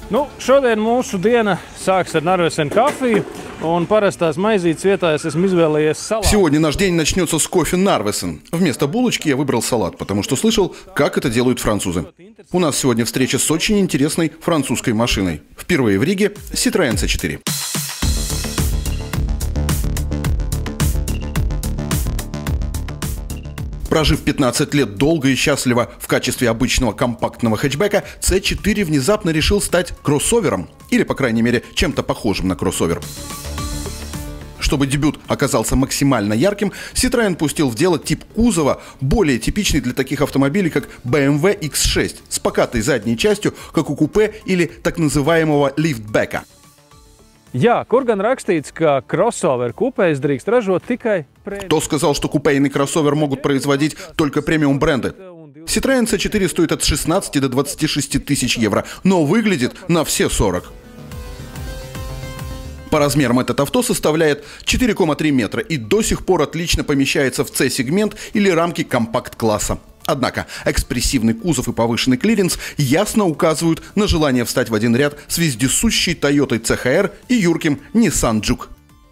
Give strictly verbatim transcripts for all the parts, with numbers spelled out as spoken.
Nu, šodien mūsu diena sāks ar Narvesen kafiju, un parastās maizītes vietā es esmu izvēlējies салат. Сегодня наш день начнется с кофе Нарвесен. Вместо булочки я выбрал салат, потому что слышал, как это делают французы. У нас сегодня встреча с очень интересной французской машиной. Впервые в Риге Citroën си четыре. Прожив пятнадцать лет долго и счастливо в качестве обычного компактного хэтчбека, си четыре внезапно решил стать кроссовером, или, по крайней мере, чем-то похожим на кроссовер. Чтобы дебют оказался максимально ярким, Citroën пустил в дело тип кузова, более типичный для таких автомобилей, как бэ эм вэ икс шесть, с покатой задней частью, как у купе или так называемого лифтбека. Jā, kur gan rakstīts, ka crossover kupēs drīkst ražot tikai премиум. Кто сказал, что купейный кроссовер могут производить только премиум бренды? Citroën си четыре стоит от шестнадцати до двадцати шести тысяч евро, но выглядит на все сорок. По размерам этот авто составляет четыре целых три метра и до сих пор отлично помещается в C-сегмент или рамки компакт-класса. Однако экспрессивный кузов и повышенный клиренс ясно указывают на желание встать в один ряд с вездесущей Toyota си эйч ар и юрким Nissan Juke.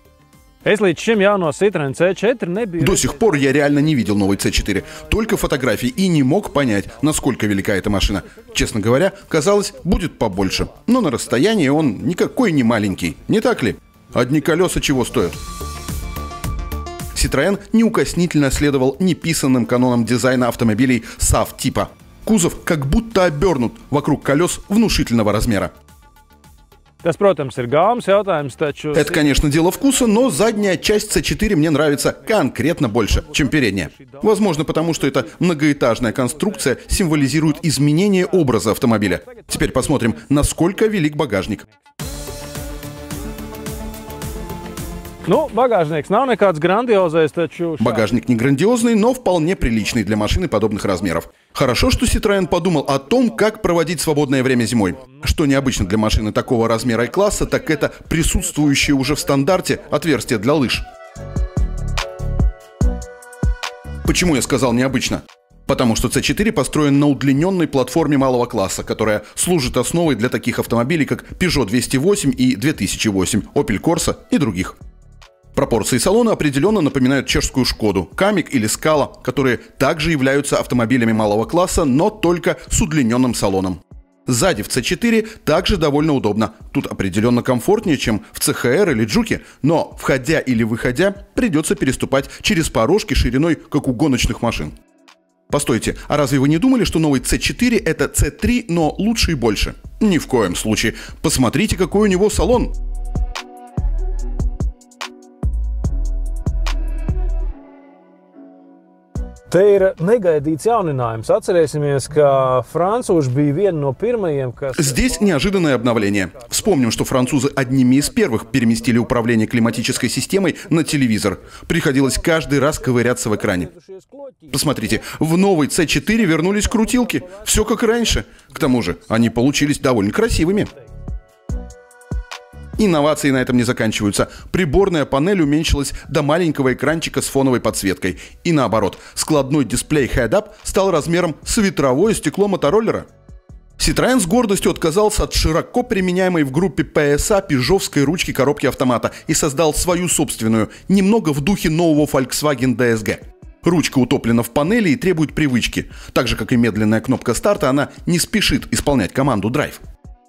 До сих пор я реально не видел новый си четыре, только фотографии, и не мог понять, насколько велика эта машина. Честно говоря, казалось, будет побольше, но на расстоянии он никакой не маленький, не так ли? Одни колеса чего стоят? Citroën неукоснительно следовал неписанным канонам дизайна автомобилей саф-типа. Кузов как будто обернут вокруг колес внушительного размера. Это, конечно, дело вкуса, но задняя часть си четыре мне нравится конкретно больше, чем передняя. Возможно, потому что эта многоэтажная конструкция символизирует изменение образа автомобиля. Теперь посмотрим, насколько велик багажник. Ну, багажник nav nekāds грандиозный, taču... Багажник не грандиозный, но вполне приличный для машины подобных размеров. Хорошо, что Citroën подумал о том, как проводить свободное время зимой. Что необычно для машины такого размера и класса, так это присутствующее уже в стандарте отверстие для лыж. Почему я сказал необычно? Потому что си четыре построен на удлиненной платформе малого класса, которая служит основой для таких автомобилей, как Peugeot двести восемь и две тысячи восемь, Opel Corsa и других. Пропорции салона определенно напоминают чешскую Шкоду, Камик или Скала, которые также являются автомобилями малого класса, но только с удлиненным салоном. Сзади в си четыре также довольно удобно. Тут определенно комфортнее, чем в си эйч ар или Juke, но входя или выходя придется переступать через порожки шириной, как у гоночных машин. Постойте, а разве вы не думали, что новый си четыре это си три, но лучше и больше? Ни в коем случае. Посмотрите, какой у него салон. Te ir negaidīts jauninājums. Atcerēsimies, ka frančūži bija vieni no pirmajiem, kas... Здесь неожиданное обновление. Вспомним, что французы одними из первых переместили управление климатической системой на телевизор. Приходилось каждый раз ковыряться в экране. Посмотрите, в новый си четыре вернулись крутилки. Все как раньше. К тому же, они получились довольно красивыми. Инновации на этом не заканчиваются. Приборная панель уменьшилась до маленького экранчика с фоновой подсветкой. И наоборот, складной дисплей Head-Up стал размером с ветровое стекло мотороллера. Citroën с гордостью отказался от широко применяемой в группе пэ эс а пежовской ручки коробки автомата и создал свою собственную, немного в духе нового Volkswagen ди эс джи. Ручка утоплена в панели и требует привычки. Так же, как и медленная кнопка старта, она не спешит исполнять команду Drive.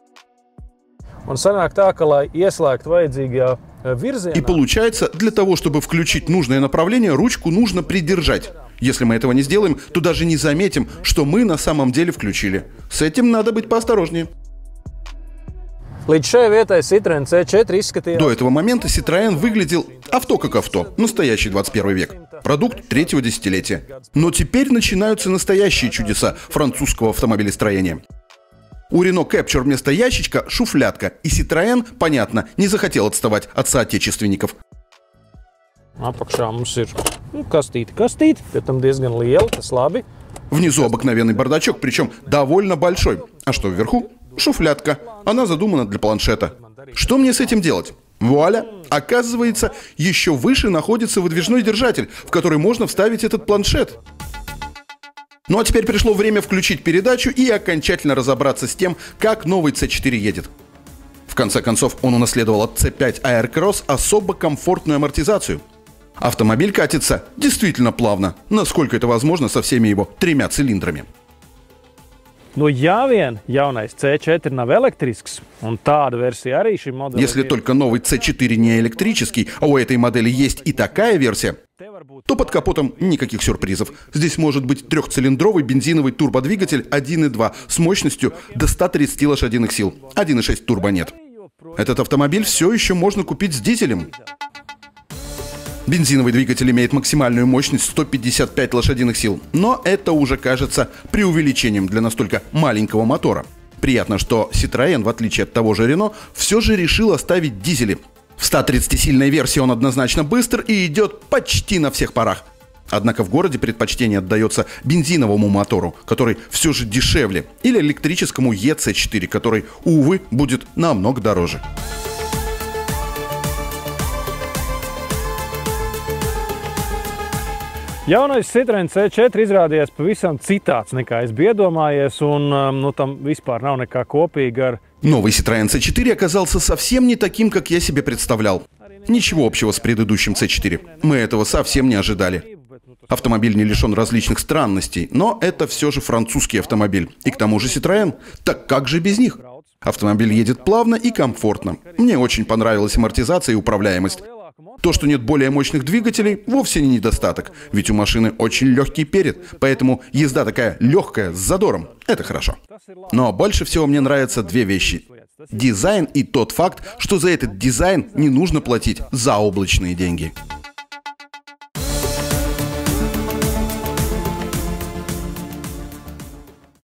И получается, для того, чтобы включить нужное направление, ручку нужно придержать. Если мы этого не сделаем, то даже не заметим, что мы на самом деле включили. С этим надо быть поосторожнее. До этого момента Citroën выглядел авто как авто, настоящий двадцать первый век, продукт третьего десятилетия. Но теперь начинаются настоящие чудеса французского автомобилестроения. У Renault Captur вместо ящичка шуфлятка, и Citroën, понятно, не захотел отставать от соотечественников. Внизу обыкновенный бардачок, причем довольно большой. А что вверху? Шуфлятка. Она задумана для планшета. Что мне с этим делать? Вуаля! Оказывается, еще выше находится выдвижной держатель, в который можно вставить этот планшет. Ну а теперь пришло время включить передачу и окончательно разобраться с тем, как новый си четыре едет. В конце концов, он унаследовал от си пять Aircross особо комфортную амортизацию. Автомобиль катится действительно плавно, насколько это возможно со всеми его тремя цилиндрами. Но ja vien jaunais си четыре nav elektrisks, un tāda versija arī šim modelim. Если только новый си четыре не электрический, а у этой модели есть и такая версия, то под капотом никаких сюрпризов. Здесь может быть трехцилиндровый бензиновый турбодвигатель один и два с мощностью до ста тридцати лошадиных сил. один и шесть турбо нет. Этот автомобиль все еще можно купить с дизелем. Бензиновый двигатель имеет максимальную мощность сто пятьдесят пять лошадиных сил, но это уже кажется преувеличением для настолько маленького мотора. Приятно, что Citroën, в отличие от того же Renault, все же решил оставить дизели. В ста тридцатисильной версии он однозначно быстр и идет почти на всех парах. Однако в городе предпочтение отдается бензиновому мотору, который все же дешевле, или электрическому и си четыре, который, увы, будет намного дороже. Jaunais Citroen си четыре izrādījās pavisam citāds nekā es biju iedomājies, un nu, tam vispār nav nekā kopīga ar... Новый Citroen си четыре оказался совсем не таким, как я себе представлял. Ничего общего с предыдущим си четыре. Мы этого совсем не ожидали. Автомобиль не лишен различных странностей, но это все же французский автомобиль. И к тому же Citroën. Так как же без них? Автомобиль едет плавно и комфортно. Мне очень понравилась амортизация и управляемость. То, что нет более мощных двигателей, вовсе не недостаток, ведь у машины очень легкий перед, поэтому езда такая легкая, с задором. Это хорошо. Но больше всего мне нравятся две вещи. Дизайн и тот факт, что за этот дизайн не нужно платить заоблачные деньги.